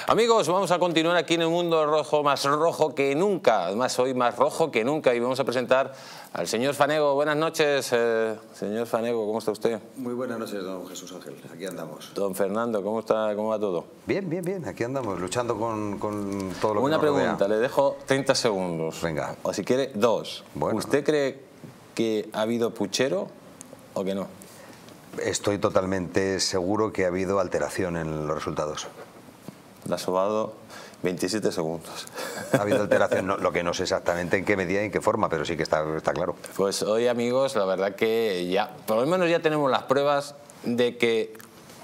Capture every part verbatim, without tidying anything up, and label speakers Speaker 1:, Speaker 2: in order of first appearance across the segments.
Speaker 1: Amigos, vamos a continuar aquí en el mundo rojo, más rojo que nunca. Además, hoy más rojo que nunca. Y vamos a presentar al señor Fanego. Buenas noches, eh, señor Fanego, ¿cómo está usted?
Speaker 2: Muy buenas noches, don Jesús Ángel. Aquí andamos.
Speaker 1: Don Fernando, ¿cómo está? ¿Cómo va todo?
Speaker 2: Bien, bien, bien. Aquí andamos, luchando con, con todo lo
Speaker 1: Una
Speaker 2: que nos
Speaker 1: pregunta,
Speaker 2: rodea.
Speaker 1: le dejo treinta segundos.
Speaker 2: Venga.
Speaker 1: O si quiere, dos.
Speaker 2: Bueno.
Speaker 1: ¿Usted cree que ha habido puchero o que no?
Speaker 2: Estoy totalmente seguro que ha habido alteración en los resultados.
Speaker 1: Le ha sobado veintisiete segundos.
Speaker 2: Ha habido alteración, no, lo que no sé exactamente en qué medida y en qué forma, pero sí que está, está claro.
Speaker 1: Pues hoy, amigos, la verdad que ya, por lo menos ya tenemos las pruebas de que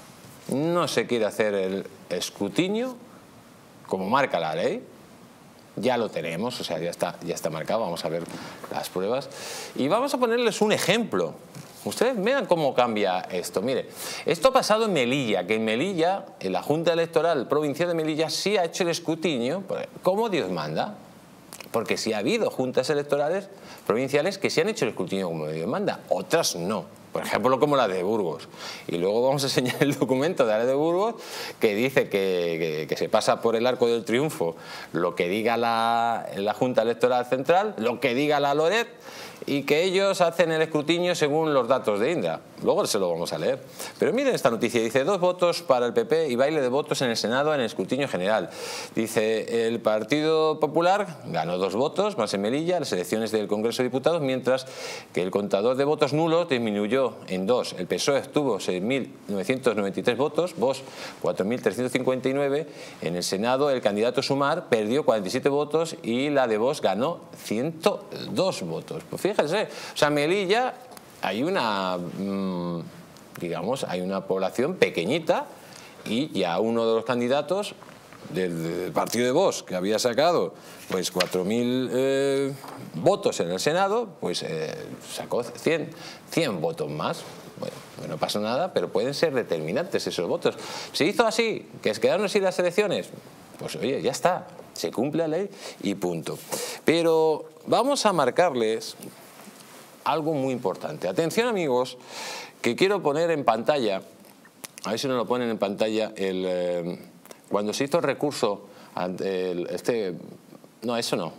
Speaker 1: no se quiere hacer el escrutinio como marca la ley. Ya lo tenemos, o sea, ya está, ya está marcado. Vamos a ver las pruebas. Y vamos a ponerles un ejemplo. Ustedes vean cómo cambia esto. Mire, esto ha pasado en Melilla, que en Melilla, en la Junta Electoral Provincial de Melilla, sí ha hecho el escrutinio como Dios manda. Porque sí ha habido juntas electorales provinciales que sí han hecho el escrutinio como Dios manda, otras no. Por ejemplo, como la de Burgos. Y luego vamos a enseñar el documento de la de Burgos que dice que, que, que se pasa por el arco del triunfo lo que diga la, la Junta Electoral Central, lo que diga la Loret, y que ellos hacen el escrutinio según los datos de Indra. Luego se lo vamos a leer. Pero miren esta noticia. Dice, dos votos para el P P y baile de votos en el Senado en el escrutinio general. Dice, el Partido Popular ganó dos votos más en Melilla, las elecciones del Congreso de Diputados, mientras que el contador de votos nulos disminuyó en dos. El P S O E obtuvo seis mil novecientos noventa y tres votos, Vox cuatro mil trescientos cincuenta y nueve. En el Senado el candidato Sumar perdió cuarenta y siete votos y la de Vox ganó ciento dos votos. Pues fíjense, o sea, Melilla hay una, mmm, digamos, hay una población pequeñita y ya uno de los candidatos del, del partido de Vox, que había sacado pues cuatro mil eh, votos en el Senado, pues eh, sacó cien, cien votos más. Bueno, no pasa nada, pero pueden ser determinantes esos votos. Se hizo así, que quedaron así las elecciones, pues oye, ya está, se cumple la ley y punto. Pero vamos a marcarles algo muy importante. Atención, amigos, que quiero poner en pantalla, a ver si nos lo ponen en pantalla, el, eh, cuando se hizo el recurso ante el, este, no, eso no,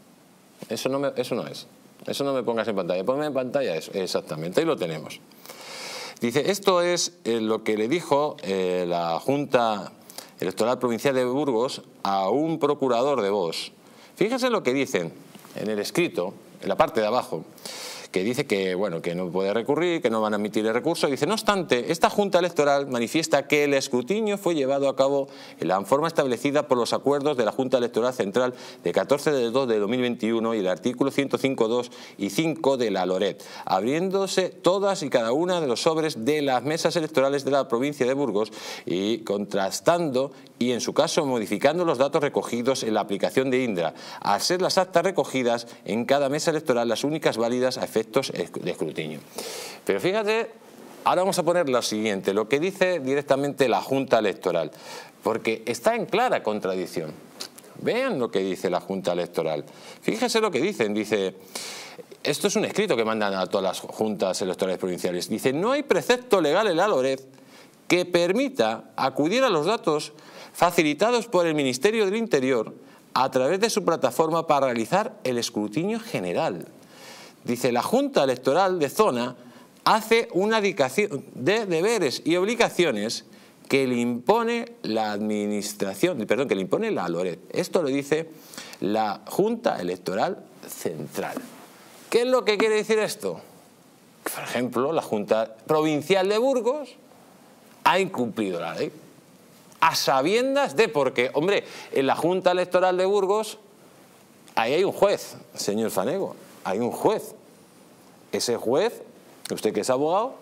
Speaker 1: eso no, me, eso no es, eso no me pongas en pantalla, ponme en pantalla eso, exactamente, ahí lo tenemos. Dice, esto es eh, lo que le dijo eh, la Junta Electoral Provincial de Burgos a un procurador de Vox. Fíjense lo que dicen en el escrito, en la parte de abajo, que dice que, bueno, que no puede recurrir, que no van a admitir el recurso. Dice, no obstante, esta Junta Electoral manifiesta que el escrutinio fue llevado a cabo en la forma establecida por los acuerdos de la Junta Electoral Central de catorce de dos de dos mil veintiuno y el artículo ciento cinco punto dos y cinco de la Loret, abriéndose todas y cada una de los sobres de las mesas electorales de la provincia de Burgos y contrastando y, en su caso, modificando los datos recogidos en la aplicación de Indra, al ser las actas recogidas en cada mesa electoral las únicas válidas a efectos de escrutinio. Pero fíjate, ahora vamos a poner lo siguiente, lo que dice directamente la Junta Electoral, porque está en clara contradicción. Vean lo que dice la Junta Electoral. Fíjense lo que dicen, dice, esto es un escrito que mandan a todas las juntas electorales provinciales, dice, no hay precepto legal en la Loret que permita acudir a los datos facilitados por el Ministerio del Interior a través de su plataforma para realizar el escrutinio general. Dice, la Junta Electoral de Zona hace una dedicación de deberes y obligaciones que le impone la administración, perdón, que le impone la Loret. Esto lo dice la Junta Electoral Central. ¿Qué es lo que quiere decir esto? Por ejemplo, la Junta Provincial de Burgos ha incumplido la ley. A sabiendas de por qué. Hombre, en la Junta Electoral de Burgos, ahí hay un juez, señor Fanego. Hay un juez. Ese juez, usted que es abogado,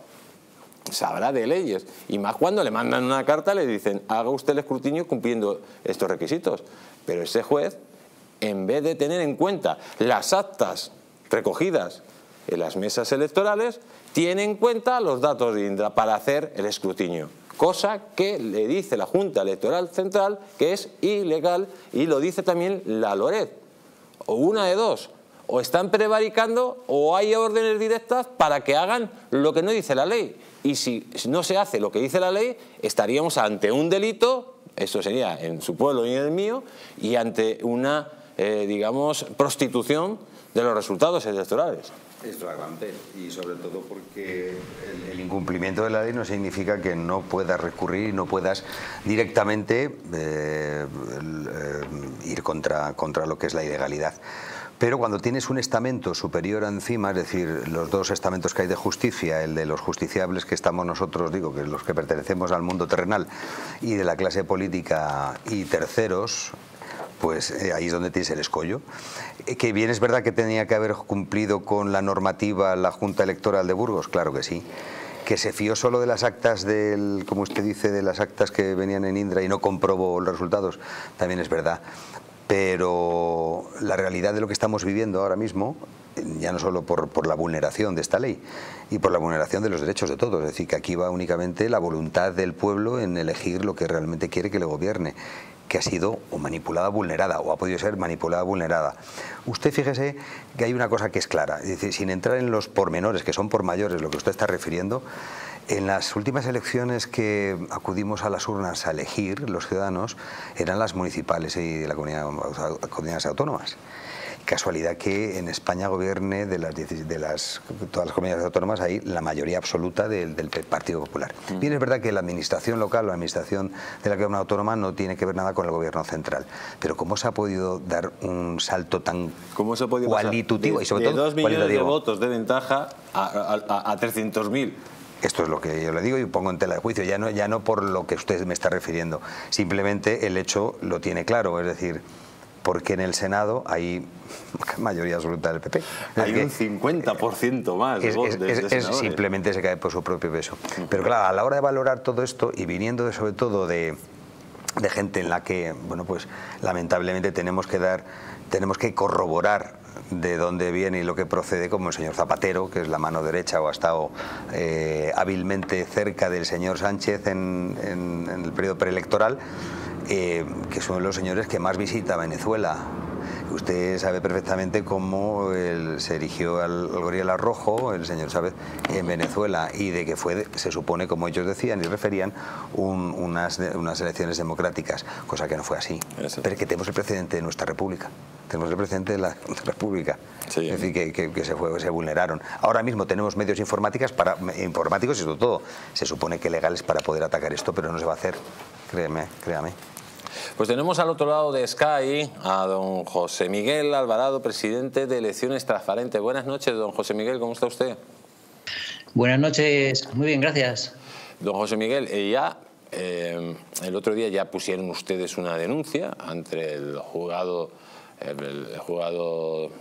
Speaker 1: sabrá de leyes. Y más cuando le mandan una carta, le dicen, haga usted el escrutinio cumpliendo estos requisitos. Pero ese juez, en vez de tener en cuenta las actas recogidas en las mesas electorales, tiene en cuenta los datos de Indra para hacer el escrutinio. Cosa que le dice la Junta Electoral Central que es ilegal y lo dice también la Loret. O una de dos. O están prevaricando o hay órdenes directas para que hagan lo que no dice la ley. Y si no se hace lo que dice la ley, estaríamos ante un delito esto sería en su pueblo y en el mío, y ante una, eh, digamos, prostitución de los resultados electorales.
Speaker 2: Es flagrante, y sobre todo porque el, el incumplimiento de la ley no significa que no puedas recurrir y no puedas directamente eh, el, eh, ir contra, contra lo que es la ilegalidad. Pero cuando tienes un estamento superior encima, es decir, los dos estamentos que hay de justicia, el de los justiciables que estamos nosotros, digo, que los que pertenecemos al mundo terrenal, y de la clase política y terceros, pues eh, ahí es donde tienes el escollo. Eh, que bien es verdad que tenía que haber cumplido con la normativa la Junta Electoral de Burgos, claro que sí. Que se fió solo de las actas del, como usted dice, de las actas que venían en Indra y no comprobó los resultados, también es verdad. Pero la realidad de lo que estamos viviendo ahora mismo, ya no solo por, por la vulneración de esta ley y por la vulneración de los derechos de todos, es decir, que aquí va únicamente la voluntad del pueblo en elegir lo que realmente quiere que le gobierne, que ha sido o manipulada o vulnerada, o ha podido ser manipulada o vulnerada. Usted fíjese que hay una cosa que es clara, es decir, sin entrar en los pormenores, que son por mayores, lo que usted está refiriendo, en las últimas elecciones que acudimos a las urnas a elegir los ciudadanos eran las municipales y de las comunidades autónomas. Casualidad que en España gobierne de las, de las todas las comunidades autónomas hay la mayoría absoluta del, del Partido Popular. Mm. Bien, es verdad que la administración local, la administración de la comunidad autónoma no tiene que ver nada con el gobierno central, pero ¿cómo se ha podido dar un salto tan
Speaker 1: ¿Cómo se ha podido
Speaker 2: cualitativo
Speaker 1: de,
Speaker 2: y sobre
Speaker 1: de
Speaker 2: todo
Speaker 1: dos millones de votos de ventaja a, a, a trescientos mil?
Speaker 2: Esto es lo que yo le digo y pongo en tela de juicio, ya no, ya no por lo que usted me está refiriendo, simplemente el hecho lo tiene claro, es decir, porque en el Senado hay mayoría absoluta del P P.
Speaker 1: Hay un cincuenta por ciento más de
Speaker 2: es,
Speaker 1: votos
Speaker 2: es,
Speaker 1: de,
Speaker 2: es,
Speaker 1: de
Speaker 2: es simplemente se cae por su propio peso. Uh-huh. Pero claro, a la hora de valorar todo esto y viniendo de, sobre todo de, de gente en la que, bueno, pues lamentablemente tenemos que dar, tenemos que corroborar de dónde viene y lo que procede, como el señor Zapatero, que es la mano derecha o ha estado eh, hábilmente cerca del señor Sánchez en, en, en el periodo preelectoral, eh, que son los señores que más visita Venezuela. Usted sabe perfectamente cómo el, se erigió al, al gorila rojo, el señor Chávez, en Venezuela, y de que fue, se supone, como ellos decían y referían, un, unas, unas elecciones democráticas, cosa que no fue así. Eso. Pero que tenemos el precedente de nuestra república, tenemos el precedente de la república, sí. Es decir, que, que, que se, fue, se vulneraron. Ahora mismo tenemos medios informáticos, para, informáticos y sobre todo, se supone que legales para poder atacar esto, pero no se va a hacer, créeme, créame.
Speaker 1: Pues tenemos al otro lado de Sky a don José Miguel Alvarado, presidente de Elecciones Transparentes. Buenas noches, don José Miguel, ¿cómo está usted?
Speaker 3: Buenas noches, muy bien, gracias.
Speaker 1: Don José Miguel, eh, ya eh, el otro día ya pusieron ustedes una denuncia ante el juzgado, el, el juzgado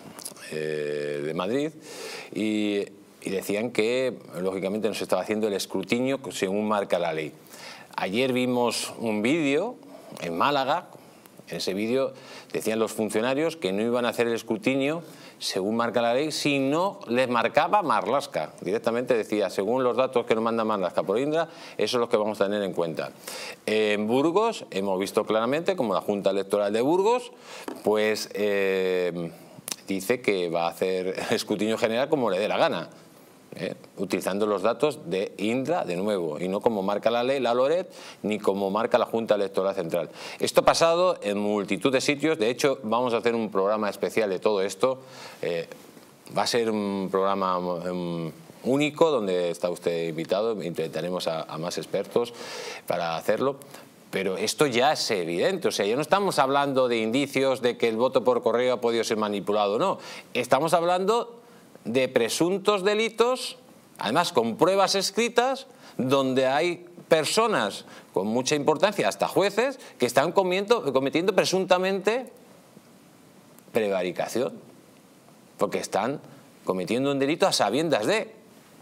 Speaker 1: eh, de Madrid y, y decían que lógicamente no se estaba haciendo el escrutinio según marca la ley. Ayer vimos un vídeo en Málaga. En ese vídeo decían los funcionarios que no iban a hacer el escrutinio según marca la ley, si no les marcaba Marlaska. Directamente decía, según los datos que nos manda Marlaska por Indra, eso es lo que vamos a tener en cuenta. En Burgos hemos visto claramente como la Junta Electoral de Burgos pues eh, dice que va a hacer el escrutinio general como le dé la gana. Eh, utilizando los datos de Indra de nuevo y no como marca la ley, la LORET, ni como marca la Junta Electoral Central. Esto ha pasado en multitud de sitios. De hecho, vamos a hacer un programa especial de todo esto. Eh, va a ser un programa um, único donde está usted invitado. Intentaremos a, a más expertos para hacerlo. Pero esto ya es evidente, o sea, ya no estamos hablando de indicios de que el voto por correo ha podido ser manipulado o no. Estamos hablando de presuntos delitos, además con pruebas escritas, donde hay personas con mucha importancia, hasta jueces, que están cometiendo, cometiendo presuntamente prevaricación, porque están cometiendo un delito a sabiendas de...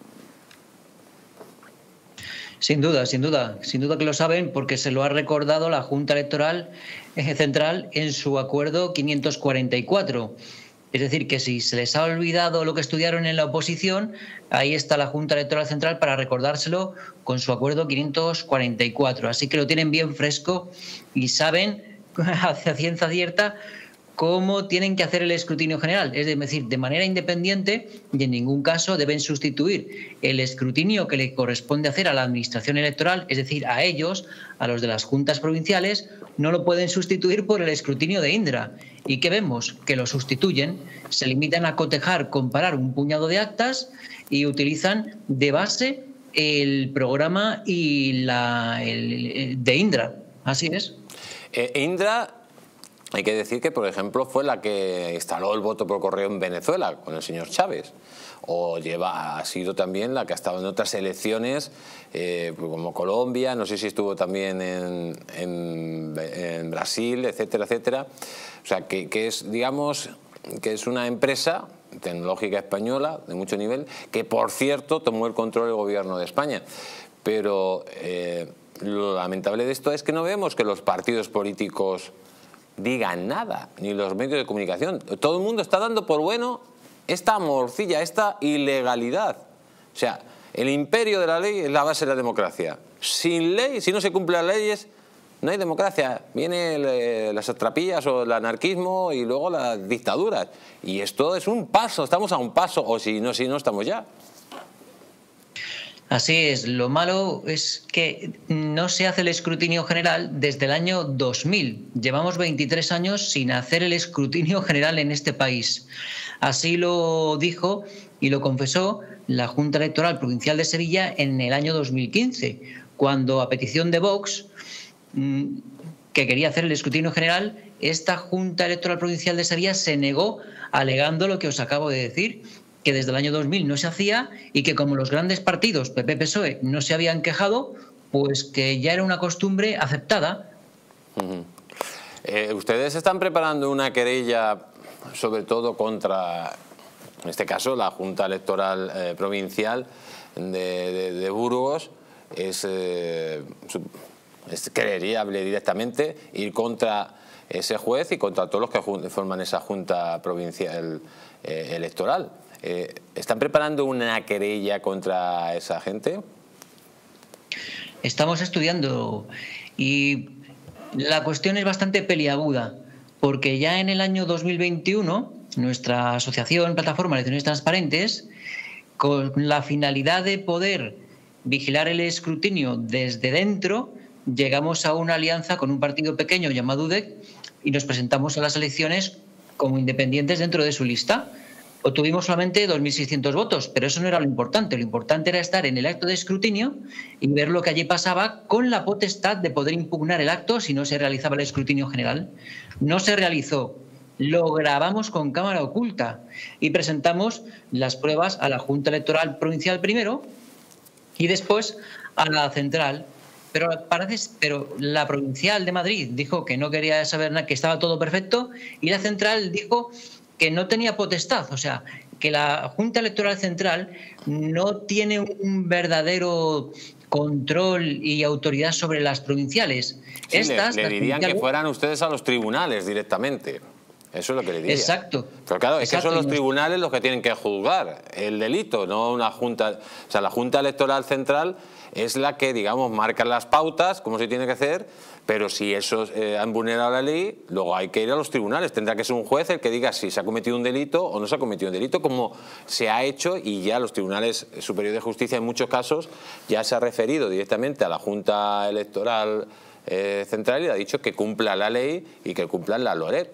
Speaker 3: Sin duda, sin duda, sin duda que lo saben, porque se lo ha recordado la Junta Electoral Central en su acuerdo quinientos cuarenta y cuatro. Es decir, que si se les ha olvidado lo que estudiaron en la oposición, ahí está la Junta Electoral Central para recordárselo con su acuerdo quinientos cuarenta y cuatro. Así que lo tienen bien fresco y saben, hacia ciencia cierta, cómo tienen que hacer el escrutinio general, es decir, de manera independiente, y en ningún caso deben sustituir el escrutinio que le corresponde hacer a la Administración electoral, es decir, a ellos, a los de las juntas provinciales, no lo pueden sustituir por el escrutinio de Indra. ¿Y qué vemos? Que lo sustituyen, se limitan a cotejar, comparar un puñado de actas y utilizan de base el programa y la, el, el de Indra. Así es.
Speaker 1: Eh, Indra... Hay que decir que, por ejemplo, fue la que instaló el voto por correo en Venezuela con el señor Chávez. O lleva, ha sido también la que ha estado en otras elecciones, eh, como Colombia, no sé si estuvo también en, en, en Brasil, etcétera, etcétera. O sea, que, que es, digamos, que es una empresa tecnológica española de mucho nivel, que, por cierto, tomó el control del gobierno de España. Pero eh, lo lamentable de esto es que no vemos que los partidos políticos digan nada, ni los medios de comunicación. Todo el mundo está dando por bueno esta morcilla, esta ilegalidad. O sea, el imperio de la ley es la base de la democracia. Sin ley, si no se cumplen las leyes, no hay democracia. Vienen las satrapías o el anarquismo y luego las dictaduras. Y esto es un paso, estamos a un paso, o si no, si no estamos ya.
Speaker 3: Así es, lo malo es que no se hace el escrutinio general desde el año dos mil. Llevamos veintitrés años sin hacer el escrutinio general en este país. Así lo dijo y lo confesó la Junta Electoral Provincial de Sevilla en el año dos mil quince, cuando a petición de Vox, que quería hacer el escrutinio general, esta Junta Electoral Provincial de Sevilla se negó alegando lo que os acabo de decir, que desde el año dos mil no se hacía y que como los grandes partidos P P P S O E no se habían quejado, pues que ya era una costumbre aceptada.
Speaker 1: Uh-huh. eh, ¿Ustedes están preparando una querella sobre todo contra, en este caso, la Junta Electoral eh, Provincial de, de, de Burgos? Es, eh, es querellable directamente ir contra ese juez y contra todos los que forman esa Junta Provincial eh, Electoral. Eh, ¿Están preparando una querella contra esa gente?
Speaker 3: Estamos estudiando y la cuestión es bastante peliaguda, porque ya en el año dos mil veintiuno nuestra asociación Plataforma Elecciones Transparentes, con la finalidad de poder vigilar el escrutinio desde dentro, llegamos a una alianza con un partido pequeño llamado U D E C y nos presentamos a las elecciones como independientes dentro de su lista. Obtuvimos solamente dos mil seiscientos votos, pero eso no era lo importante. Lo importante era estar en el acto de escrutinio y ver lo que allí pasaba con la potestad de poder impugnar el acto si no se realizaba el escrutinio general. No se realizó. Lo grabamos con cámara oculta y presentamos las pruebas a la Junta Electoral Provincial primero y después a la central. Pero, parece, pero la provincial de Madrid dijo que no quería saber nada, que estaba todo perfecto, y la central dijo que no tenía potestad, o sea, que la Junta Electoral Central no tiene un verdadero control y autoridad sobre las provinciales.
Speaker 1: Sí,
Speaker 3: Estas,
Speaker 1: le, le dirían que fueran ustedes a los tribunales directamente. Eso es lo que le diría.
Speaker 3: Exacto.
Speaker 1: Pero claro, es
Speaker 3: exacto.
Speaker 1: que son los tribunales los que tienen que juzgar el delito, no una Junta. O sea, la Junta Electoral Central es la que, digamos, marca las pautas, cómo se tiene que hacer, pero si esos eh, han vulnerado la ley, luego hay que ir a los tribunales. Tendrá que ser un juez el que diga si se ha cometido un delito o no se ha cometido un delito, como se ha hecho, y ya los tribunales superiores de justicia en muchos casos ya se ha referido directamente a la Junta Electoral eh, Central y ha dicho que cumpla la ley y que cumplan la LORET.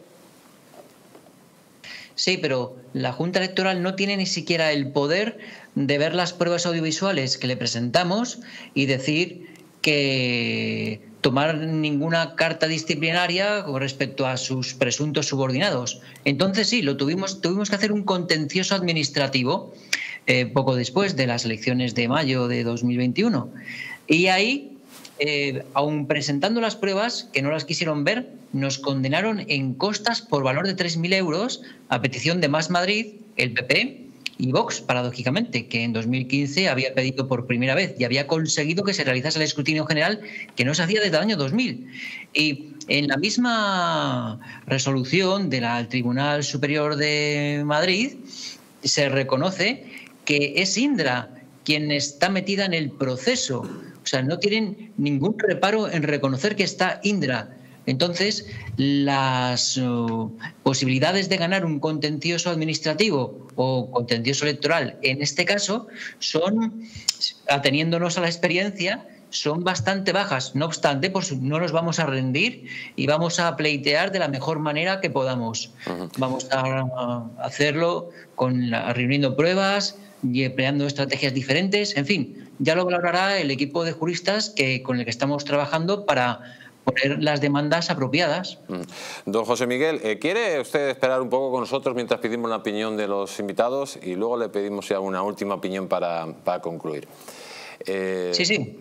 Speaker 3: Sí, pero la Junta Electoral no tiene ni siquiera el poder de ver las pruebas audiovisuales que le presentamos y decir que tomar ninguna carta disciplinaria con respecto a sus presuntos subordinados. Entonces sí, lo tuvimos, tuvimos que hacer un contencioso administrativo eh, poco después de las elecciones de mayo de dos mil veintiuno. Y ahí, eh, aun presentando las pruebas, que no las quisieron ver, nos condenaron en costas por valor de tres mil euros a petición de Más Madrid, el P P y Vox, paradójicamente, que en dos mil quince había pedido por primera vez y había conseguido que se realizase el escrutinio general, que no se hacía desde el año dos mil. Y en la misma resolución del Tribunal Superior de Madrid se reconoce que es Indra quien está metida en el proceso. O sea, no tienen ningún reparo en reconocer que está Indra. Entonces, las uh, posibilidades de ganar un contencioso administrativo o contencioso electoral, en este caso, son, ateniéndonos a la experiencia, son bastante bajas. No obstante, pues no nos vamos a rendir y vamos a pleitear de la mejor manera que podamos. Uh-huh. Vamos a hacerlo con la, reuniendo pruebas y empleando estrategias diferentes. En fin, ya lo valorará el equipo de juristas que, con el que estamos trabajando para poner las demandas apropiadas.
Speaker 1: Don José Miguel, eh, ¿quiere usted esperar un poco con nosotros mientras pedimos la opinión de los invitados y luego le pedimos ya una última opinión para, para concluir? Eh,
Speaker 3: sí, sí.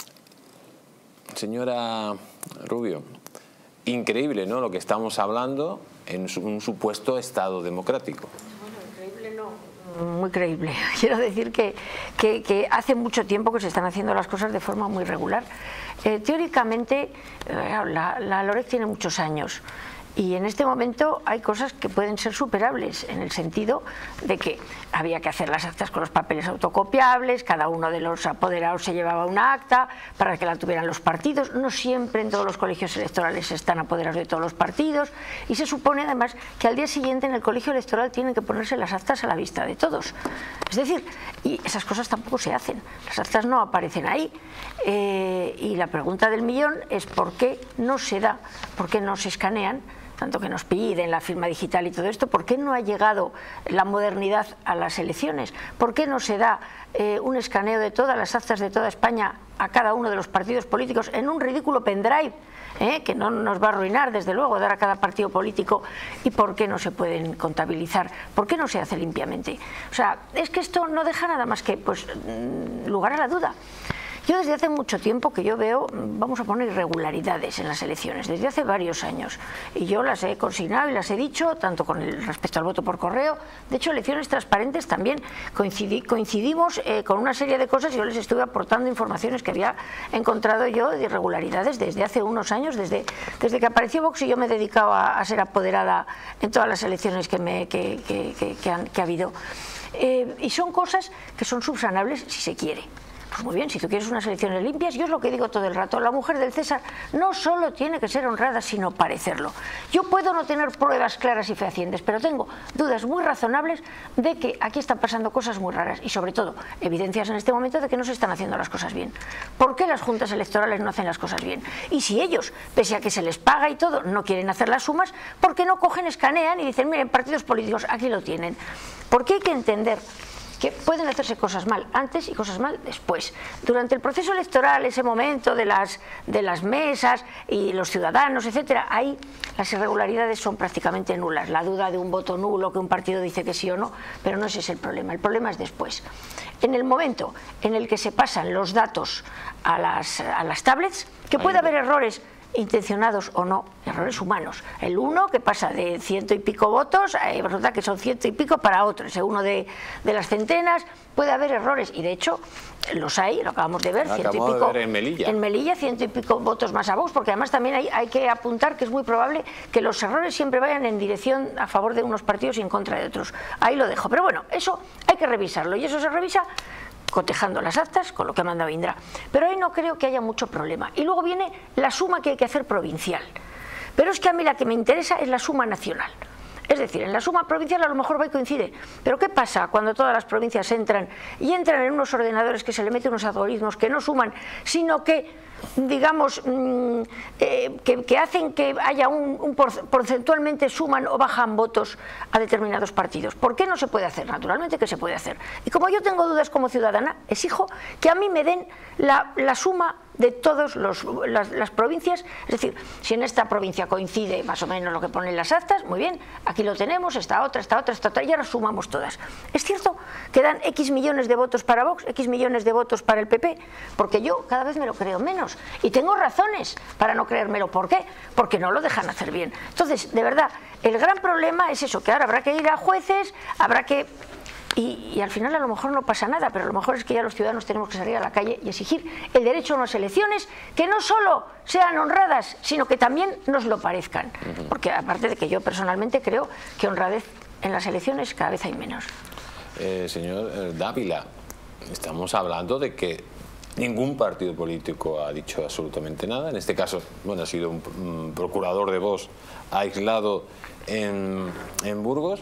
Speaker 1: Señora Rubio, increíble, ¿no?, lo que estamos hablando en un supuesto Estado democrático.
Speaker 4: Muy creíble. Quiero decir que, que, que hace mucho tiempo que se están haciendo las cosas de forma muy regular. Eh, teóricamente, eh, la, la LOREC tiene muchos años y en este momento hay cosas que pueden ser superables, en el sentido de que había que hacer las actas con los papeles autocopiables, cada uno de los apoderados se llevaba una acta para que la tuvieran los partidos. No siempre en todos los colegios electorales están apoderados de todos los partidos, y se supone además que al día siguiente en el colegio electoral tienen que ponerse las actas a la vista de todos. Es decir, y esas cosas tampoco se hacen, las actas no aparecen ahí. Eh, y la pregunta del millón es ¿por qué no se da, por qué no se escanean? Tanto que nos piden la firma digital y todo esto, ¿por qué no ha llegado la modernidad a las elecciones? ¿Por qué no se da eh, un escaneo de todas las actas de toda España a cada uno de los partidos políticos en un ridículo pendrive, eh, que no nos va a arruinar, desde luego, dar a cada partido político? ¿Y por qué no se pueden contabilizar? ¿Por qué no se hace limpiamente? O sea, es que esto no deja nada más que pues, lugar a la duda. Yo desde hace mucho tiempo que yo veo, vamos a poner, irregularidades en las elecciones, desde hace varios años, y yo las he consignado y las he dicho, tanto con el respecto al voto por correo. De hecho, elecciones transparentes también coincidí, coincidimos eh, con una serie de cosas. Yo les estuve aportando informaciones que había encontrado yo de irregularidades desde hace unos años, desde, desde que apareció Vox, y yo me he dedicado a, a ser apoderada en todas las elecciones que, me, que, que, que, que, han, que ha habido. Eh, y son cosas que son subsanables si se quiere. Pues muy bien, si tú quieres unas elecciones limpias, yo es lo que digo todo el rato, la mujer del César no solo tiene que ser honrada, sino parecerlo. Yo puedo no tener pruebas claras y fehacientes, pero tengo dudas muy razonables de que aquí están pasando cosas muy raras y, sobre todo, evidencias en este momento de que no se están haciendo las cosas bien. ¿Por qué las juntas electorales no hacen las cosas bien? Y si ellos, pese a que se les paga y todo, no quieren hacer las sumas, ¿por qué no cogen, escanean y dicen, miren, partidos políticos, aquí lo tienen? Porque hay que entender que pueden hacerse cosas mal antes y cosas mal después. Durante el proceso electoral, ese momento de las, de las mesas y los ciudadanos, etcétera, ahí las irregularidades son prácticamente nulas. La duda de un voto nulo, que un partido dice que sí o no, pero no ese es el problema. El problema es después. En el momento en el que se pasan los datos a las, a las tablets, que puede haber errores intencionados o no, errores humanos. El uno que pasa de ciento y pico votos, eh, resulta que son ciento y pico para otro, ese uno de, de las centenas, puede haber errores, y de hecho los hay, lo acabamos de ver, ciento y pico,
Speaker 1: de ver en Melilla.
Speaker 4: En Melilla, ciento y pico votos más a Vox, porque además también hay, hay que apuntar que es muy probable que los errores siempre vayan en dirección a favor de unos partidos y en contra de otros. Ahí lo dejo, pero bueno, eso hay que revisarlo, y eso se revisa cotejando las actas con lo que ha mandado Indra. Pero ahí no creo que haya mucho problema. Y luego viene la suma que hay que hacer provincial. Pero es que a mí la que me interesa es la suma nacional. Es decir, en la suma provincial a lo mejor va y coincide. Pero ¿qué pasa cuando todas las provincias entran y entran en unos ordenadores que se le meten unos algoritmos que no suman, sino que, digamos, mmm, eh, que, que hacen que haya un, un porcentualmente suman o bajan votos a determinados partidos? ¿Por qué no se puede hacer? Naturalmente que se puede hacer. Y como yo tengo dudas como ciudadana, exijo que a mí me den la, la suma de todas las, las provincias. Es decir, si en esta provincia coincide más o menos lo que ponen las actas, muy bien, aquí lo tenemos, esta otra, esta otra, esta otra, y ahora sumamos todas. Es cierto que dan X millones de votos para Vox, X millones de votos para el P P, porque yo cada vez me lo creo menos, y tengo razones para no creérmelo. ¿Por qué? Porque no lo dejan hacer bien. Entonces, de verdad, el gran problema es eso, que ahora habrá que ir a jueces, habrá que... Y, y al final a lo mejor no pasa nada, pero a lo mejor es que ya los ciudadanos tenemos que salir a la calle y exigir el derecho a unas elecciones que no solo sean honradas, sino que también nos lo parezcan. Porque aparte de que yo personalmente creo que honradez en las elecciones cada vez hay menos.
Speaker 1: Eh, señor Dávila, estamos hablando de que Ningún partido político ha dicho absolutamente nada. En este caso, bueno, ha sido un, un procurador de Vox aislado en, en Burgos,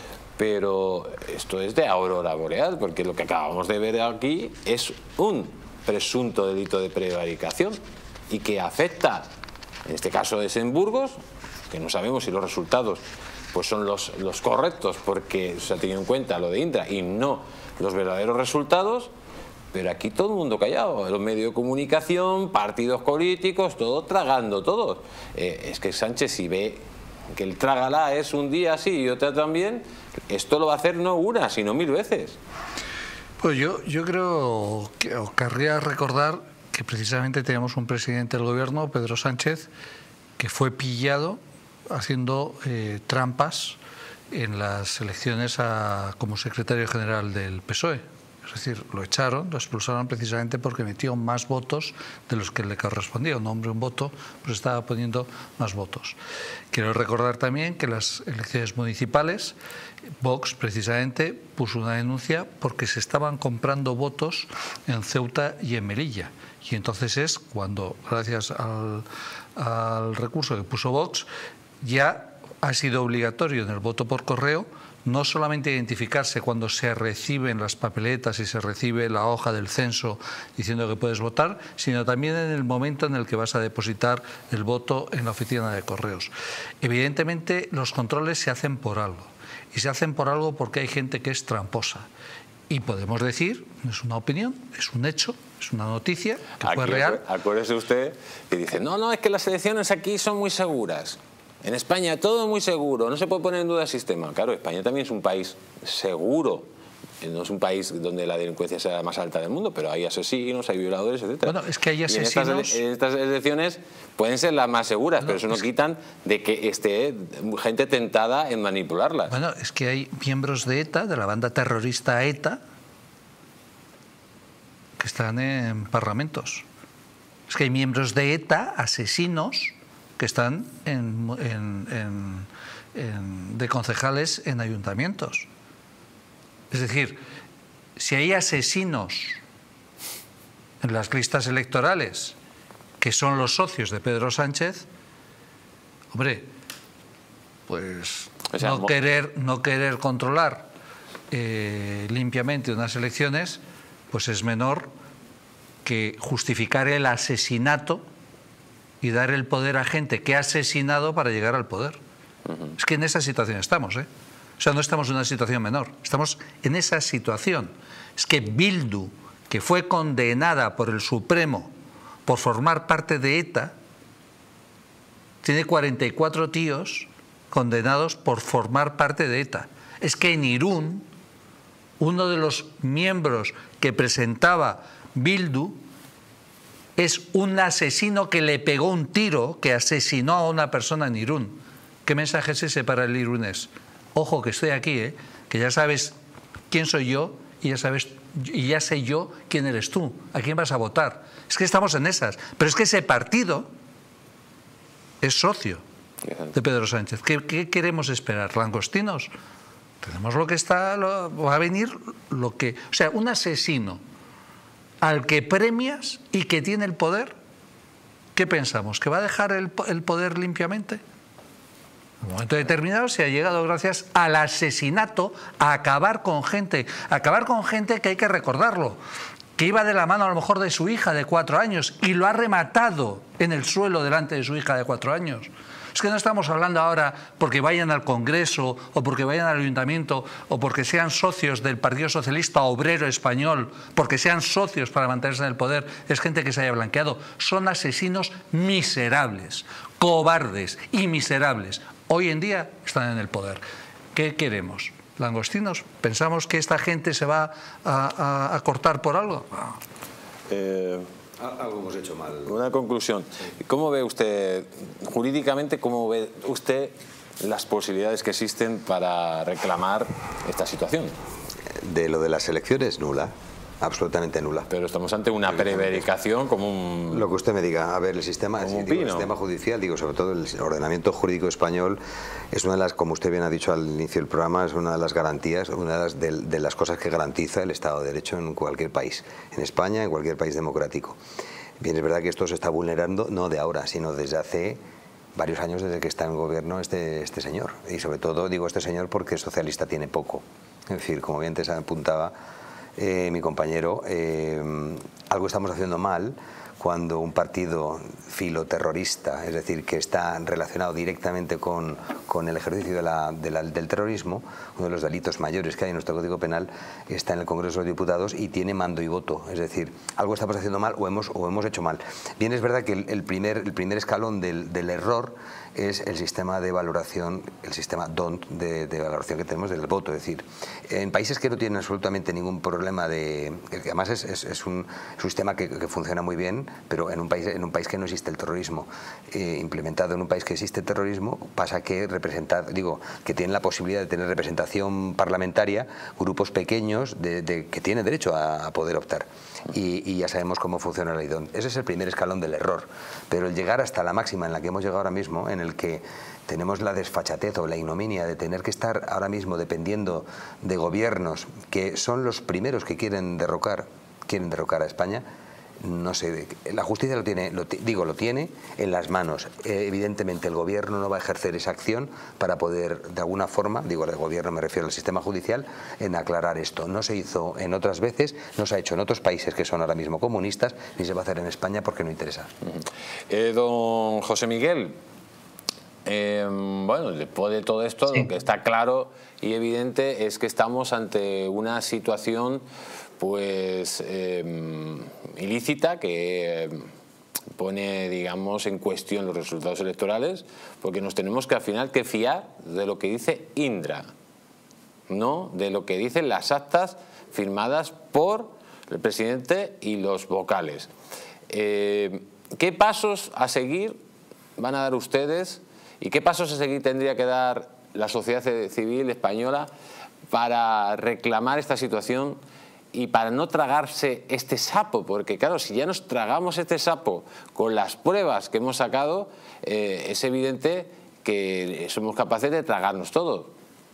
Speaker 1: pero esto es de aurora boreal, porque lo que acabamos de ver aquí es un presunto delito de prevaricación y que afecta, en este caso es en Burgos, que no sabemos si los resultados pues son los, los correctos porque se ha tenido en cuenta lo de Indra y no los verdaderos resultados. Pero aquí todo el mundo callado, los medios de comunicación, partidos políticos, todo tragando, todos. Eh, es que Sánchez, si ve que el trágala es un día así y otra también, esto lo va a hacer no una, sino mil veces.
Speaker 5: Pues yo, yo creo que os querría recordar que precisamente tenemos un presidente del gobierno, Pedro Sánchez, que fue pillado haciendo eh, trampas en las elecciones a, como secretario general del P S O E. Es decir, lo echaron, lo expulsaron precisamente porque metió más votos de los que le correspondía. Un hombre, un voto, pues estaba poniendo más votos. Quiero recordar también que en las elecciones municipales, Vox precisamente puso una denuncia porque se estaban comprando votos en Ceuta y en Melilla. Y entonces es cuando, gracias al, al recurso que puso Vox, ya ha sido obligatorio en el voto por correo no solamente identificarse cuando se reciben las papeletas y se recibe la hoja del censo diciendo que puedes votar, sino también en el momento en el que vas a depositar el voto en la oficina de correos. Evidentemente los controles se hacen por algo, y se hacen por algo porque hay gente que es tramposa. Y podemos decir, no es una opinión, es un hecho, es una noticia que
Speaker 1: aquí,
Speaker 5: fue real.
Speaker 1: Acuérdese usted que dice, no, no, es que las elecciones aquí son muy seguras. En España todo es muy seguro, no se puede poner en duda el sistema. Claro, España también es un país seguro. No es un país donde la delincuencia sea la más alta del mundo, pero hay asesinos, hay violadores, etcétera.
Speaker 5: Bueno, es que hay asesinos...
Speaker 1: Y en estas, en estas elecciones pueden ser las más seguras, no, pero eso no quitan de que esté gente tentada en manipularlas.
Speaker 5: Bueno, es que hay miembros de ETA, de la banda terrorista ETA, que están en parlamentos. Es que hay miembros de ETA, asesinos, que están en, en, en, en, de concejales en ayuntamientos. Es decir, si hay asesinos en las listas electorales que son los socios de Pedro Sánchez, hombre, pues o sea, no, querer, no querer controlar eh, limpiamente unas elecciones, pues es menor que justificar el asesinato y dar el poder a gente que ha asesinado para llegar al poder. Uh-huh. Es que en esa situación estamos, ¿eh? O sea, no estamos en una situación menor, estamos en esa situación. Es que Bildu, que fue condenada por el Supremo por formar parte de ETA, tiene cuarenta y cuatro tíos condenados por formar parte de ETA. Es que en Irún, uno de los miembros que presentaba Bildu es un asesino que le pegó un tiro, que asesinó a una persona en Irún. ¿Qué mensaje es ese para el irunés? Ojo que estoy aquí, ¿eh? Que ya sabes quién soy yo y ya sabes y ya sé yo quién eres tú, a quién vas a votar. Es que estamos en esas. Pero es que ese partido es socio de Pedro Sánchez. ¿Qué, qué queremos esperar? ¿Langostinos? Tenemos lo que está, lo, va a venir lo que... O sea, un asesino al que premias y que tiene el poder, ¿qué pensamos? ¿Que va a dejar el, el poder limpiamente? En un momento determinado se ha llegado gracias al asesinato a acabar con gente, a acabar con gente que hay que recordarlo, que iba de la mano a lo mejor de su hija de cuatro años y lo ha rematado en el suelo delante de su hija de cuatro años. Es que no estamos hablando ahora porque vayan al Congreso o porque vayan al Ayuntamiento o porque sean socios del Partido Socialista Obrero Español, porque sean socios para mantenerse en el poder, es gente que se haya blanqueado. Son asesinos miserables, cobardes y miserables. Hoy en día están en el poder. ¿Qué queremos? ¿Langostinos? ¿Pensamos que esta gente se va a, a, a cortar por algo? No.
Speaker 1: Eh...
Speaker 2: Algo hemos hecho mal.
Speaker 1: Una conclusión. ¿Cómo ve usted, jurídicamente, cómo ve usted las posibilidades que existen para reclamar esta situación?
Speaker 2: De lo de las elecciones, nula. absolutamente nula.
Speaker 1: Pero estamos ante una prevaricación como un...
Speaker 2: Lo que usted me diga. A ver, el sistema,
Speaker 1: Como un
Speaker 2: digo, el
Speaker 1: pino.
Speaker 2: sistema judicial, digo, sobre todo el ordenamiento jurídico español, es una de las, como usted bien ha dicho al inicio del programa, es una de las garantías, una de las, de, de las cosas que garantiza el Estado de Derecho en cualquier país, en España, en cualquier país democrático. Bien, es verdad que esto se está vulnerando, no de ahora, sino desde hace varios años, desde que está en el gobierno este, este señor. Y sobre todo digo este señor porque socialista tiene poco. En fin, como bien te apuntaba eh, mi compañero, eh, algo estamos haciendo mal cuando un partido filoterrorista, es decir, que está relacionado directamente con, con el ejercicio de la, de la, del terrorismo, uno de los delitos mayores que hay en nuestro Código Penal, está en el Congreso de los Diputados y tiene mando y voto. Es decir, algo estamos haciendo mal o hemos, o hemos hecho mal. Bien, es verdad que el, el, primer, el primer escalón del, del error es el sistema de valoración, el sistema D O N T de, de valoración que tenemos del voto. Es decir, en países que no tienen absolutamente ningún problema de... Además es, es, es, un, es un sistema que, que funciona muy bien, pero en un país, en un país que no existe el terrorismo, eh, implementado en un país que existe el terrorismo, pasa que representar, digo, que tienen la posibilidad de tener representación parlamentaria, grupos pequeños de, de, que tienen derecho a, a poder optar. Y, y ya sabemos cómo funciona la I D O N. Ese es el primer escalón del error. Pero el llegar hasta la máxima en la que hemos llegado ahora mismo, en el que tenemos la desfachatez o la ignominia de tener que estar ahora mismo dependiendo de gobiernos que son los primeros que quieren derrocar, quieren derrocar a España, no sé, la justicia lo tiene, lo, digo, lo tiene en las manos. Eh, evidentemente el gobierno no va a ejercer esa acción para poder, de alguna forma, digo, el gobierno me refiero al sistema judicial, en aclarar esto. No se hizo en otras veces, no se ha hecho en otros países que son ahora mismo comunistas, ni se va a hacer en España porque no interesa.
Speaker 1: Eh, don José Miguel, eh, bueno, después de todo esto, sí, lo que está claro y evidente es que estamos ante una situación pues eh, ilícita que eh, pone, digamos, en cuestión los resultados electorales, porque nos tenemos que al final que fiar de lo que dice Indra, no de lo que dicen las actas firmadas por el presidente y los vocales. Eh, ¿Qué pasos a seguir van a dar ustedes y qué pasos a seguir tendría que dar la sociedad civil española para reclamar esta situación y para no tragarse este sapo? Porque claro, si ya nos tragamos este sapo con las pruebas que hemos sacado, eh, es evidente que somos capaces de tragarnos todo.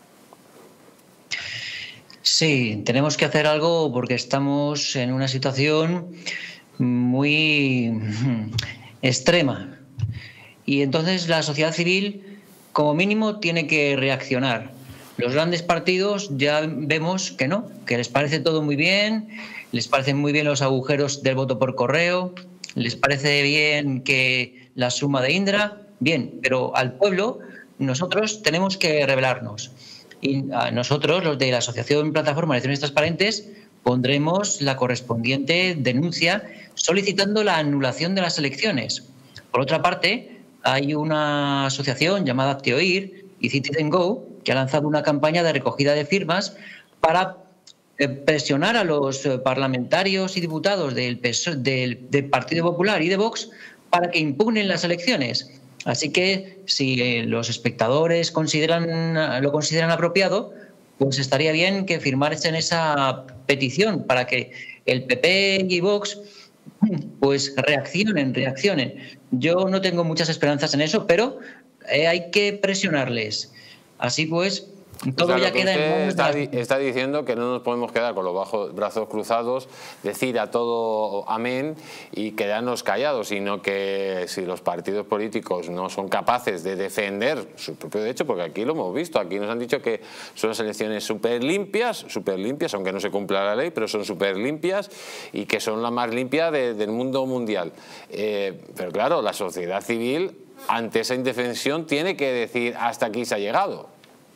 Speaker 3: Sí, tenemos que hacer algo porque estamos en una situación muy extrema y entonces la sociedad civil como mínimo tiene que reaccionar. Los grandes partidos ya vemos que no, que les parece todo muy bien, les parecen muy bien los agujeros del voto por correo, les parece bien que la suma de Indra, bien, pero al pueblo nosotros tenemos que rebelarnos. Y a nosotros, los de la Asociación Plataforma de Elecciones Transparentes, pondremos la correspondiente denuncia solicitando la anulación de las elecciones. Por otra parte, hay una asociación llamada Actioir y Citizen Go que ha lanzado una campaña de recogida de firmas para presionar a los parlamentarios y diputados del, P S O E, del, del Partido Popular y de Vox para que impugnen las elecciones. Así que si los espectadores consideran, lo consideran apropiado, pues estaría bien que firmasen esa petición para que el P P y Vox pues reaccionen, reaccionen. Yo no tengo muchas esperanzas en eso, pero eh, hay que presionarles. Así pues, todo o sea, ya queda en manos
Speaker 1: está,
Speaker 3: de la...
Speaker 1: está diciendo que no nos podemos quedar con los bajos, brazos cruzados, decir a todo amén y quedarnos callados, sino que si los partidos políticos no son capaces de defender su propio derecho, porque aquí lo hemos visto, aquí nos han dicho que son las elecciones súper limpias, súper limpias, aunque no se cumpla la ley, pero son súper limpias y que son las más limpias de, del mundo mundial. Eh, pero claro, la sociedad civil ante esa indefensión tiene que decir hasta aquí se ha llegado.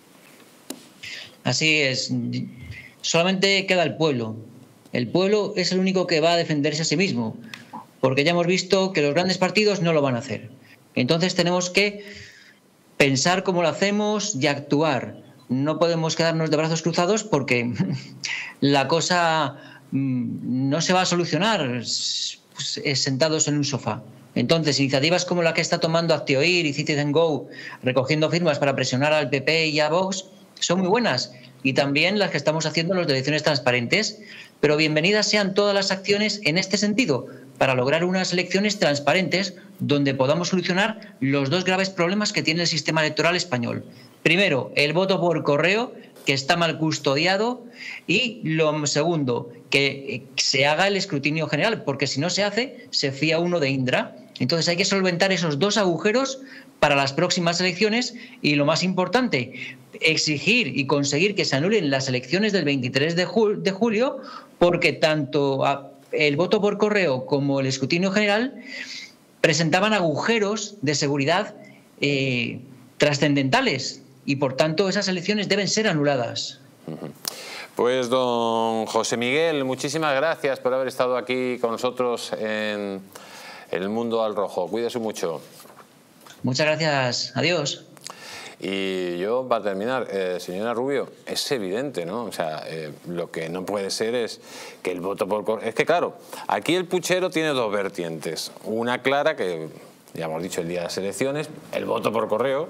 Speaker 3: Así es. Solamente queda el pueblo. El pueblo es el único que va a defenderse a sí mismo, porque ya hemos visto que los grandes partidos no lo van a hacer. Entonces tenemos que pensar cómo lo hacemos y actuar. No podemos quedarnos de brazos cruzados porque la cosa no se va a solucionar sentados en un sofá. Entonces, iniciativas como la que está tomando Actioir y Citizen Go, recogiendo firmas para presionar al P P y a Vox, son muy buenas. Y también las que estamos haciendo los de elecciones transparentes, pero bienvenidas sean todas las acciones en este sentido, para lograr unas elecciones transparentes donde podamos solucionar los dos graves problemas que tiene el sistema electoral español. Primero, el voto por correo, que está mal custodiado, y lo segundo, que se haga el escrutinio general, porque si no se hace, se fía uno de Indra. Entonces hay que solventar esos dos agujeros para las próximas elecciones y, lo más importante, exigir y conseguir que se anulen las elecciones del veintitrés de julio, porque tanto el voto por correo como el escrutinio general presentaban agujeros de seguridad eh, trascendentales y, por tanto, esas elecciones deben ser anuladas.
Speaker 1: Pues, don José Miguel, muchísimas gracias por haber estado aquí con nosotros en El Mundo al Rojo. Cuídese mucho.
Speaker 3: Muchas gracias. Adiós.
Speaker 1: Y yo, para terminar, eh, señora Rubio, es evidente, ¿no? O sea, eh, lo que no puede ser es que el voto por correo... Es que, claro, aquí el puchero tiene dos vertientes. Una clara, que ya hemos dicho el día de las elecciones, el voto por correo,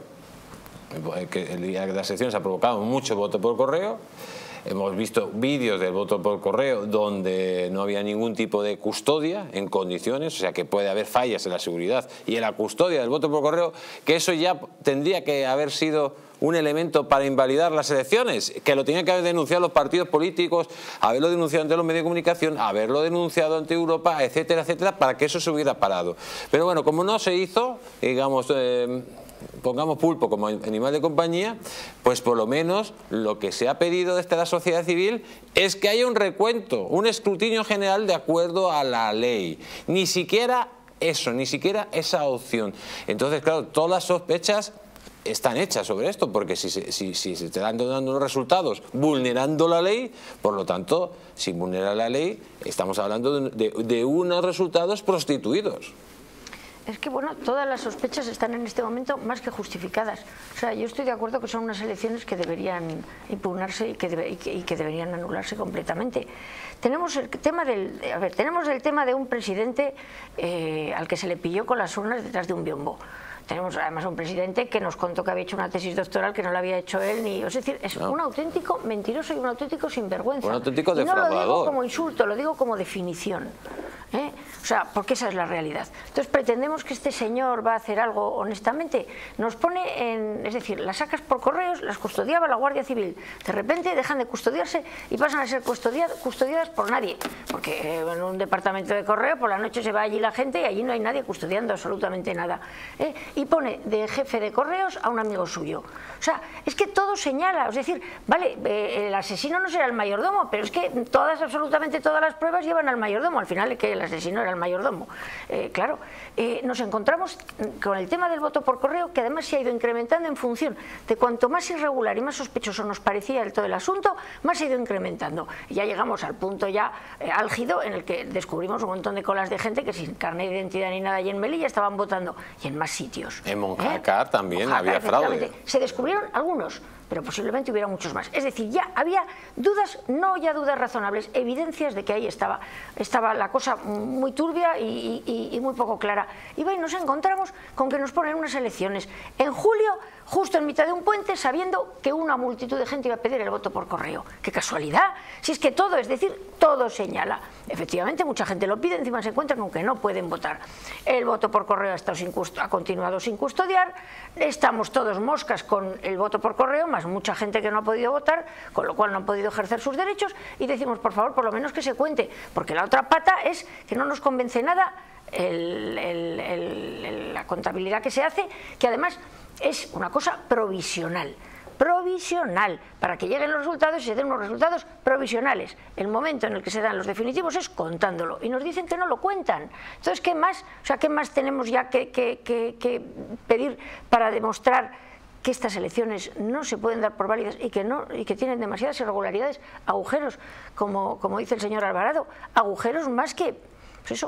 Speaker 1: que el día de las elecciones ha provocado mucho voto por correo. Hemos visto vídeos del voto por correo donde no había ningún tipo de custodia en condiciones, o sea que puede haber fallas en la seguridad y en la custodia del voto por correo, que eso ya tendría que haber sido un elemento para invalidar las elecciones, que lo tenían que haber denunciado los partidos políticos, haberlo denunciado ante los medios de comunicación, haberlo denunciado ante Europa, etcétera, etcétera, para que eso se hubiera parado. Pero bueno, como no se hizo, digamos... Eh, pongamos pulpo como animal de compañía, pues por lo menos lo que se ha pedido desde la sociedad civil es que haya un recuento, un escrutinio general de acuerdo a la ley. Ni siquiera eso, ni siquiera esa opción. Entonces, claro, todas las sospechas están hechas sobre esto, porque si se, si, si se están dando unos resultados vulnerando la ley, por lo tanto, sin vulnerar la ley, estamos hablando de, de, de unos resultados prostituidos.
Speaker 4: Es que, bueno, todas las sospechas están en este momento más que justificadas. O sea, yo estoy de acuerdo que son unas elecciones que deberían impugnarse y que, debe, y que, y que deberían anularse completamente. Tenemos el tema del, a ver, tenemos el tema de un presidente eh, al que se le pilló con las urnas detrás de un biombo. Tenemos además un presidente que nos contó que había hecho una tesis doctoral que no la había hecho él, ni, es decir, es no. un auténtico mentiroso y un auténtico sinvergüenza.
Speaker 1: Un auténtico
Speaker 4: y no
Speaker 1: defraudador.
Speaker 4: lo digo como insulto, lo digo como definición. ¿Eh? O sea, porque esa es la realidad. Entonces pretendemos que este señor va a hacer algo honestamente. Nos pone en, es decir, las sacas por correos, las custodiaba la Guardia Civil. De repente dejan de custodiarse y pasan a ser custodiadas, custodiadas por nadie. Porque en un departamento de correo por la noche se va allí la gente y allí no hay nadie custodiando absolutamente nada. ¿Eh? Y pone de jefe de correos a un amigo suyo. O sea, es que todo señala, es decir, vale, eh, el asesino no será el mayordomo, pero es que todas, absolutamente todas las pruebas llevan al mayordomo. Al final es que el asesino era el mayordomo. Eh, claro, eh, nos encontramos con el tema del voto por correo, que además se ha ido incrementando en función de cuanto más irregular y más sospechoso nos parecía el todo el asunto, más se ha ido incrementando. Y ya llegamos al punto ya eh, álgido en el que descubrimos un montón de colas de gente que sin carnet de identidad ni nada y en Melilla estaban votando, y en más sitios.
Speaker 1: En Monjacar ¿eh? también
Speaker 4: Monjacar,
Speaker 1: había fraude.
Speaker 4: Se descubrieron algunos, pero posiblemente hubiera muchos más. Es decir, ya había dudas, no ya dudas razonables, evidencias de que ahí estaba, estaba la cosa muy turbia y, y, y muy poco clara. Y bueno, nos encontramos con que nos ponen unas elecciones en julio, justo en mitad de un puente, sabiendo que una multitud de gente iba a pedir el voto por correo. ¡Qué casualidad! Si es que todo, es decir, todo señala. Efectivamente, mucha gente lo pide, encima se encuentran con que no pueden votar. El voto por correo ha, estado sin ha continuado sin custodiar, estamos todos moscas con el voto por correo, más mucha gente que no ha podido votar, con lo cual no han podido ejercer sus derechos, y decimos, por favor, por lo menos que se cuente, porque la otra pata es que no nos convence nada el, el, el, el, la contabilidad que se hace, que además es una cosa provisional. Provisional, para que lleguen los resultados y se den unos resultados provisionales. El momento en el que se dan los definitivos es contándolo, y nos dicen que no lo cuentan. Entonces, ¿qué más? O sea, ¿qué más tenemos ya que, que, que, que pedir para demostrar que estas elecciones no se pueden dar por válidas y que, no, y que tienen demasiadas irregularidades, agujeros, como, como dice el señor Alvarado, agujeros más que, pues eso,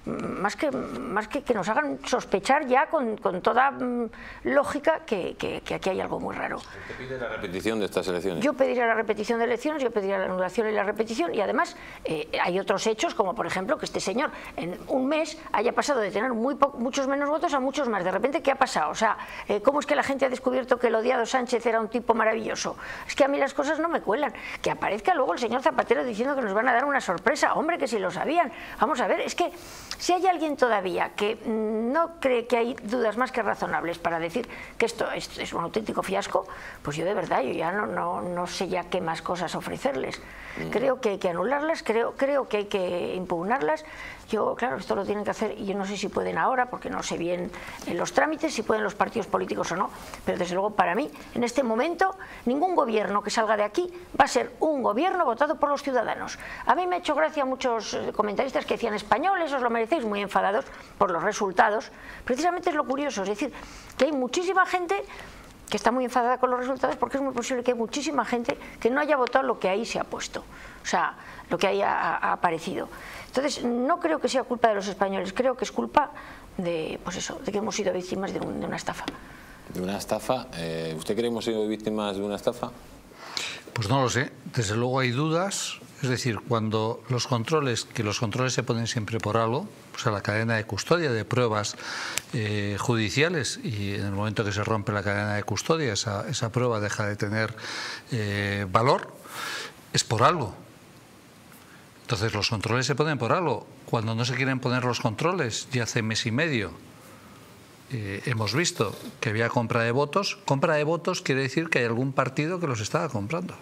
Speaker 4: más que, más que que nos hagan sospechar ya con, con toda mm, lógica que, que, que aquí hay algo muy raro.
Speaker 1: ¿Usted pide la repetición de estas elecciones?
Speaker 4: Yo pediría la repetición de elecciones, yo pediría la anulación y la repetición, y además eh, hay otros hechos, como por ejemplo que este señor en un mes haya pasado de tener muy muchos menos votos a muchos más. De repente, ¿qué ha pasado? O sea, eh, ¿cómo es que la gente ha descubierto que el odiado Sánchez era un tipo maravilloso? Es que a mí las cosas no me cuelan. Que aparezca luego el señor Zapatero diciendo que nos van a dar una sorpresa. Hombre, que si lo sabían. Vamos a ver, es que si hay alguien todavía que no cree que hay dudas más que razonables para decir que esto es, es un auténtico fiasco, pues yo de verdad, yo ya no, no, no sé ya qué más cosas ofrecerles. Creo que hay que anularlas, creo, creo que hay que impugnarlas. Yo, claro, esto lo tienen que hacer y yo no sé si pueden ahora, porque no sé bien en los trámites, si pueden los partidos políticos o no, pero desde luego para mí, en este momento, ningún gobierno que salga de aquí va a ser un gobierno votado por los ciudadanos. A mí me ha hecho gracia muchos comentaristas que decían españoles, os lo merecéis, muy enfadados por los resultados. Precisamente es lo curioso, es decir, que hay muchísima gente que está muy enfadada con los resultados porque es muy posible que hay muchísima gente que no haya votado lo que ahí se ha puesto, o sea, lo que ahí ha, ha aparecido. Entonces, no creo que sea culpa de los españoles, creo que es culpa de, pues eso, de que hemos sido víctimas de, un, de una estafa.
Speaker 1: ¿De una estafa? Eh, ¿Usted cree que hemos sido víctimas de una estafa?
Speaker 5: Pues no lo sé. Desde luego hay dudas. Es decir, cuando los controles, que los controles se ponen siempre por algo, o sea, la cadena de custodia de pruebas eh, judiciales, y en el momento que se rompe la cadena de custodia, esa, esa prueba deja de tener eh, valor, es por algo. Entonces los controles se ponen por algo. Cuando no se quieren poner los controles, ya hace mes y medio, eh, hemos visto que había compra de votos. Compra de votos quiere decir que hay algún partido que los estaba comprando.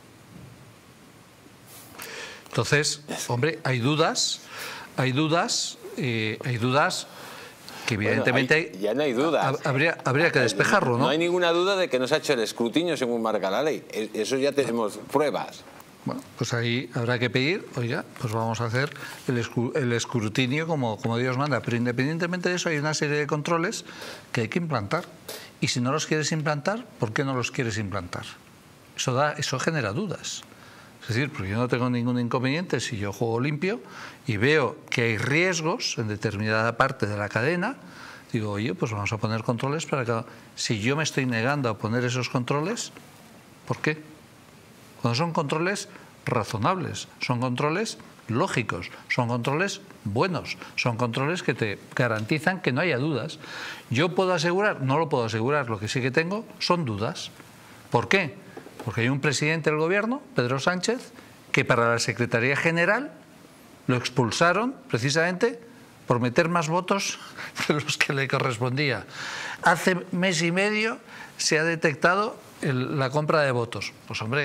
Speaker 5: Entonces, hombre, hay dudas, hay dudas, eh, hay dudas que evidentemente...
Speaker 1: Bueno, hay, ya no hay dudas.
Speaker 5: Habría, habría que despejarlo, ¿no?
Speaker 1: No hay ninguna duda de que no se ha hecho el escrutinio según marca la ley. Eso ya tenemos pruebas.
Speaker 5: Bueno, pues ahí habrá que pedir, oiga, pues vamos a hacer el, escru el escrutinio como, como Dios manda. Pero independientemente de eso hay una serie de controles que hay que implantar. Y si no los quieres implantar, ¿por qué no los quieres implantar? Eso, da, eso genera dudas. Es decir, porque yo no tengo ningún inconveniente si yo juego limpio y veo que hay riesgos en determinada parte de la cadena, digo, oye, pues vamos a poner controles para que... Si yo me estoy negando a poner esos controles, ¿por qué? Cuando son controles razonables, son controles lógicos, son controles buenos, son controles que te garantizan que no haya dudas. ¿Yo puedo asegurar? No lo puedo asegurar, lo que sí que tengo son dudas. ¿Por qué? Porque hay un presidente del gobierno, Pedro Sánchez, que para la Secretaría General lo expulsaron precisamente por meter más votos de los que le correspondía. Hace mes y medio se ha detectado el, la compra de votos. Pues hombre,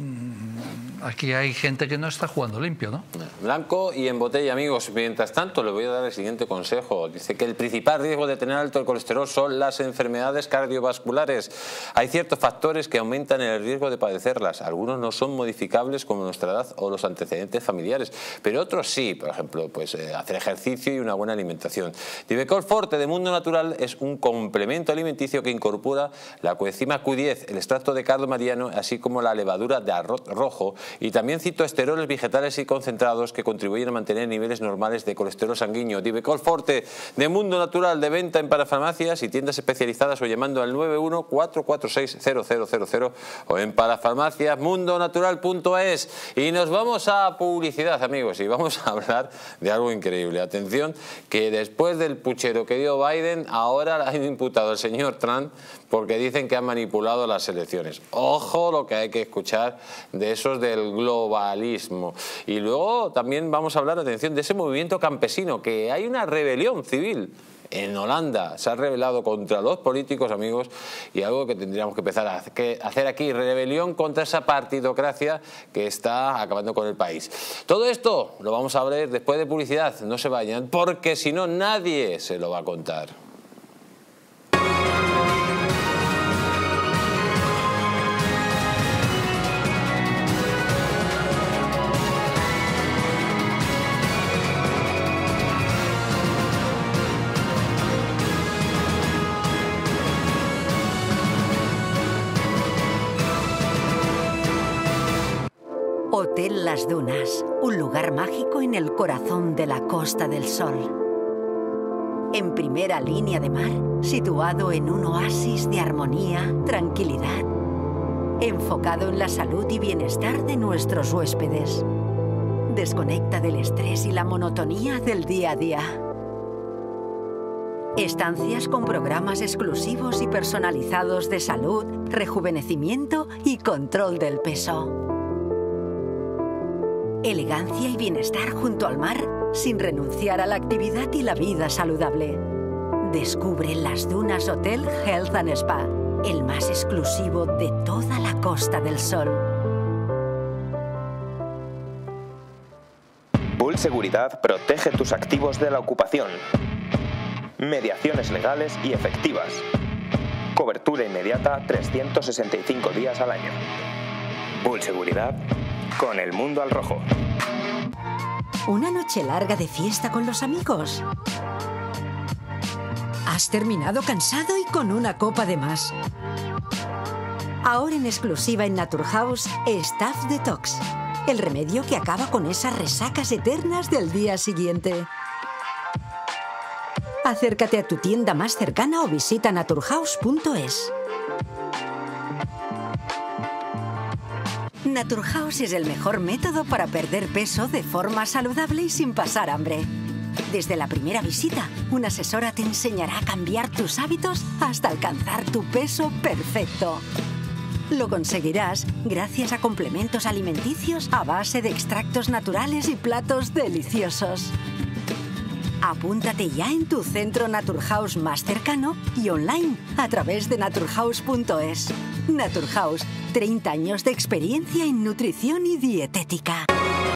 Speaker 5: aquí hay gente que no está jugando limpio, ¿no?
Speaker 1: Blanco y en botella, amigos. Mientras tanto, le voy a dar el siguiente consejo. Dice que el principal riesgo de tener alto el colesterol son las enfermedades cardiovasculares. Hay ciertos factores que aumentan el riesgo de padecerlas. Algunos no son modificables como nuestra edad o los antecedentes familiares, pero otros sí. Por ejemplo, pues eh, hacer ejercicio y una buena alimentación. Divecol Forte de Mundo Natural es un complemento alimenticio que incorpora la coenzima Q diez, el extracto de cardo mariano, así como la levadura de arroz rojo, y también citoesteroles vegetales y concentrados que contribuyen a mantener niveles normales de colesterol sanguíneo. Divecol Forte de Mundo Natural, de venta en parafarmacias y tiendas especializadas o llamando al nueve uno cuatro cuatro seis cero cero cero cero o en parafarmacias mundo natural punto es. Y nos vamos a publicidad, amigos, y vamos a hablar de algo increíble. Atención, que después del puchero que dio Biden, ahora le han imputado al señor Trump porque dicen que han manipulado las elecciones. Ojo lo que hay que escuchar de esos del globalismo. Y luego también vamos a hablar, atención, de ese movimiento campesino, que hay una rebelión civil en Holanda. Se ha rebelado contra los políticos, amigos, y algo que tendríamos que empezar a hacer aquí, rebelión contra esa partidocracia que está acabando con el país. Todo esto lo vamos a ver después de publicidad. No se vayan, porque si no nadie se lo va a contar.
Speaker 6: Hotel Las Dunas. un lugar mágico en el corazón de la Costa del Sol. En primera línea de mar, situado en un oasis de armonía, tranquilidad, enfocado en la salud y bienestar de nuestros huéspedes. Desconecta del estrés y la monotonía del día a día. Estancias con programas exclusivos y personalizados de salud, rejuvenecimiento y control del peso. Elegancia y bienestar junto al mar, sin renunciar a la actividad y la vida saludable. Descubre las Dunas Hotel Health and Spa, el más exclusivo de toda la Costa del Sol.
Speaker 7: Bull Seguridad protege tus activos de la ocupación. Mediaciones legales y efectivas. Cobertura inmediata trescientos sesenta y cinco días al año. Bull Seguridad, con el mundo al rojo.
Speaker 6: ¿Una noche larga de fiesta con los amigos? ¿Has terminado cansado y con una copa de más? Ahora en exclusiva en Naturhaus, Staff Detox. El remedio que acaba con esas resacas eternas del día siguiente. Acércate a tu tienda más cercana o visita naturhaus punto es. Naturhaus es el mejor método para perder peso de forma saludable y sin pasar hambre. Desde la primera visita, una asesora te enseñará a cambiar tus hábitos hasta alcanzar tu peso perfecto. Lo conseguirás gracias a complementos alimenticios a base de extractos naturales y platos deliciosos. Apúntate ya en tu centro Naturhaus más cercano y online a través de naturhaus punto es. Naturhaus, treinta años de experiencia en nutrición y dietética.